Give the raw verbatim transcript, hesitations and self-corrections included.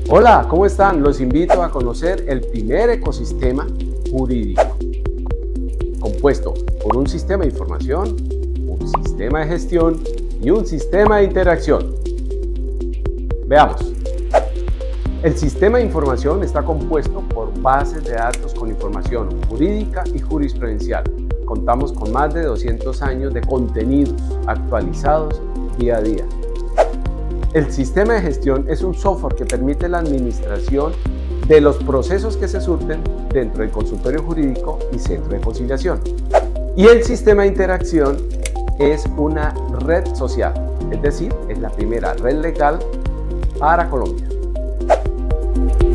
Hola, ¿cómo están? Los invito a conocer el primer ecosistema jurídico, compuesto por un sistema de información, un sistema de gestión y un sistema de interacción. Veamos. El sistema de información está compuesto por bases de datos con información jurídica y jurisprudencial. Contamos con más de doscientos años de contenidos actualizados día a día. El sistema de gestión es un software que permite la administración de los procesos que se surten dentro del consultorio jurídico y centro de conciliación. Y el sistema de interacción es una red social, es decir, es la primera red legal para Colombia.